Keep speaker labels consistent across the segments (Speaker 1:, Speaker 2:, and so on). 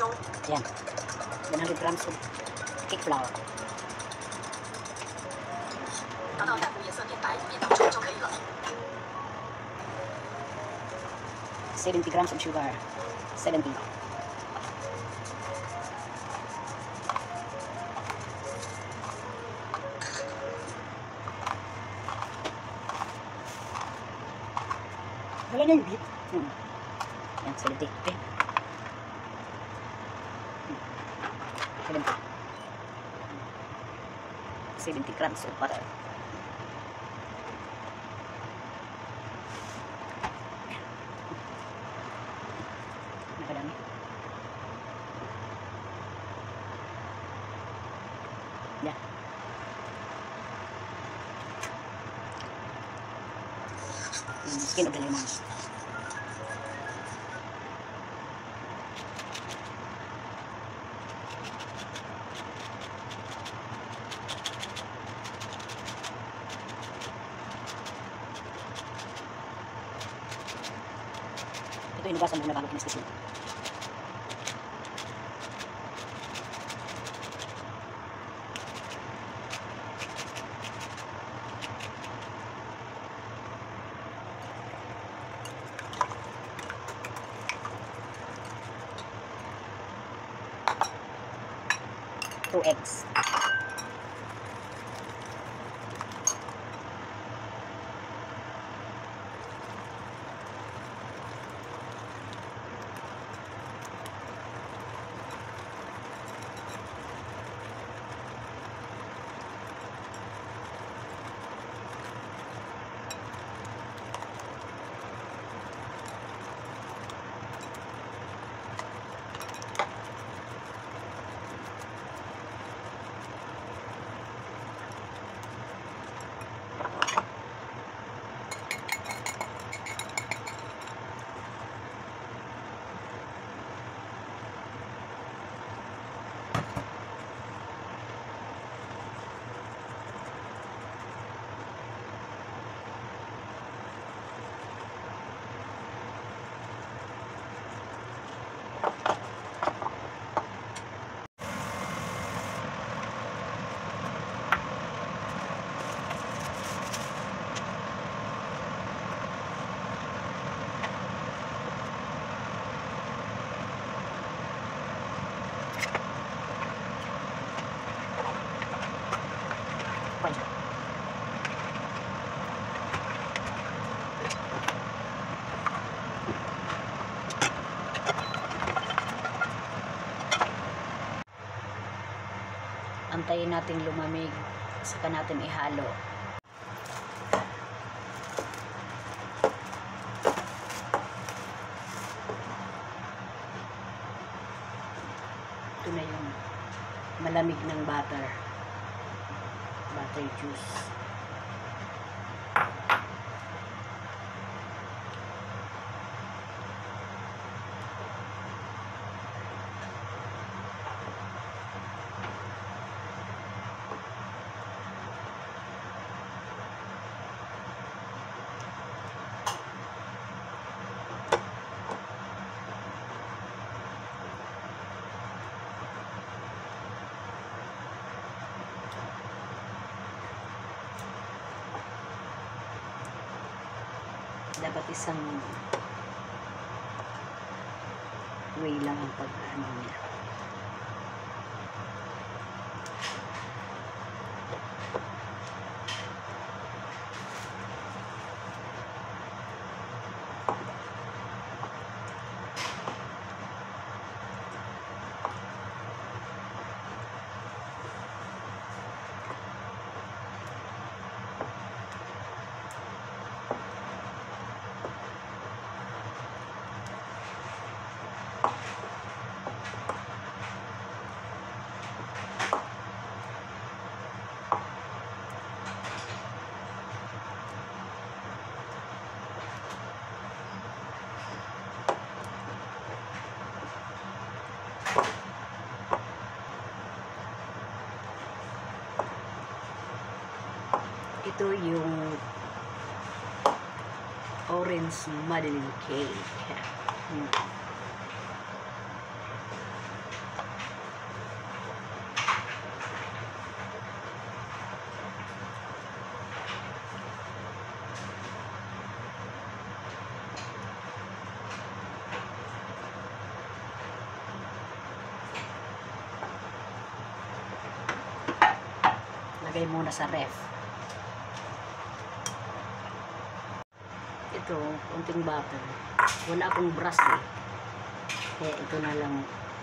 Speaker 1: Yan. 100 grams of cake flour.
Speaker 2: 达到淡红颜色面白面当中就可以了。
Speaker 1: 70 grams of sugar. 70. Wala na yung beat. Yan, 70. Okay. 70. 70 grams of butter. Nakadami. Yan. Skin of the lemon. Ito inugasan muna bago kinistis mo. Two eggs. Antayin natin lumamig, saka natin ihalo. Ito na yung malamig ng butter juice. Dapat isang way lang ang pag-ano niya. Ito yung orange madeleine cake. Lagay muna sa ref. Ito, konting butter. Wala akong brush eh. Kaya ito na lang.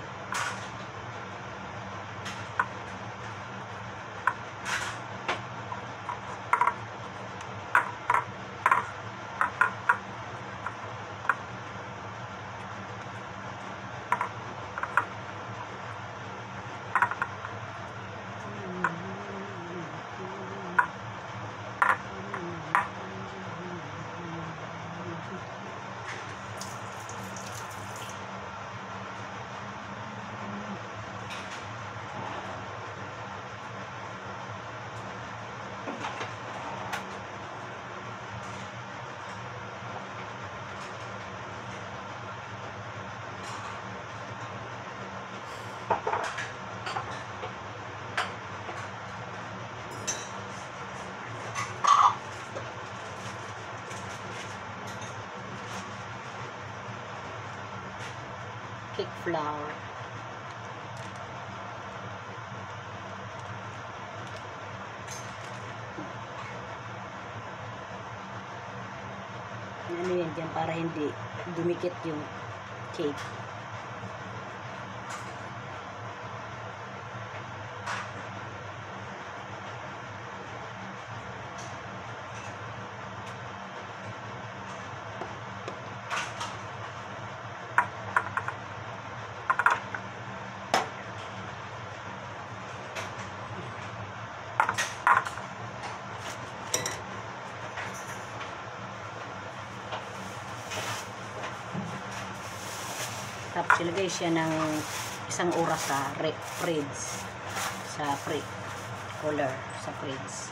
Speaker 1: Cake flour. Ano yan dyan para hindi dumikit yung cake. Tapos ilagay siya ng 1 oras sa fridge. Cooler sa fridge.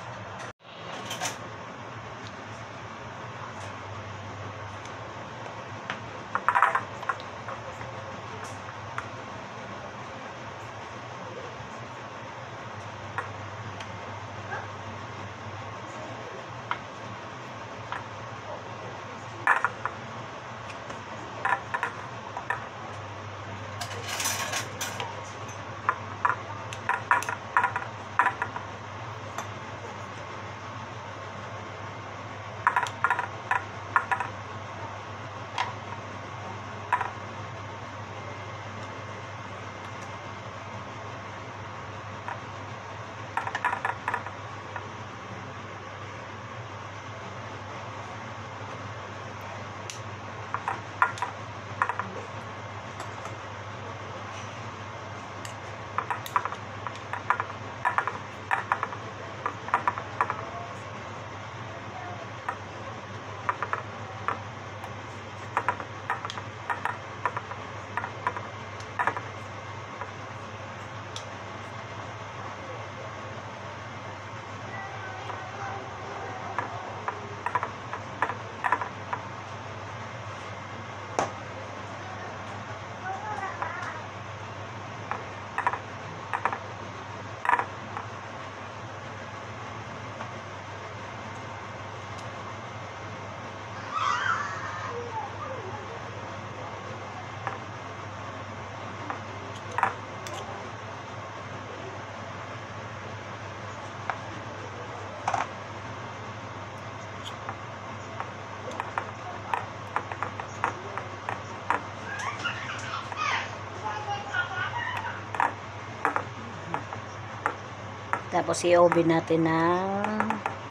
Speaker 1: Tapos i-oven natin ng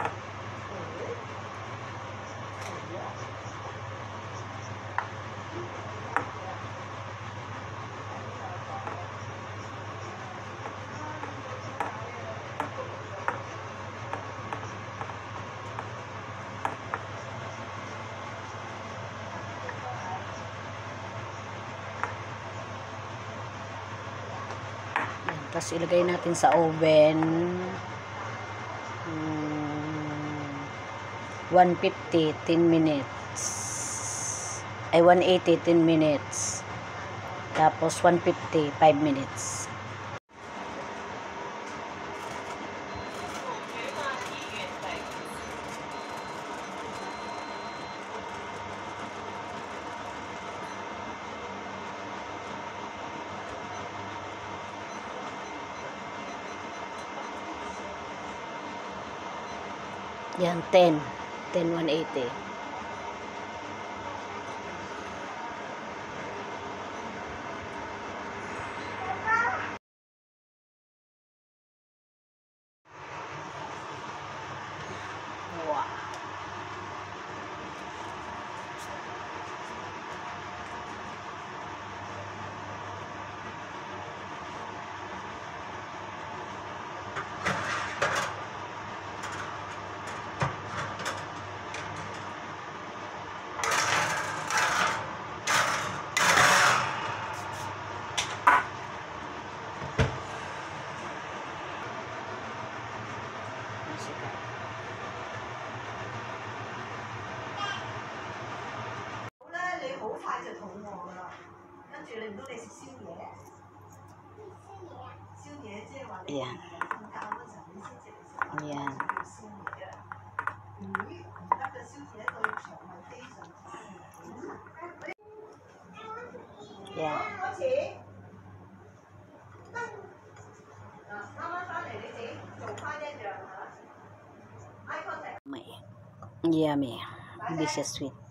Speaker 1: tapos ilagay natin sa oven 150 10 minutes ay 180 10 minutes tapos 150 5 minutes.
Speaker 3: Yan, 10. 10, 180. Wow. Ayan. Ayan. Ayan. May yummy. Delicious sweet.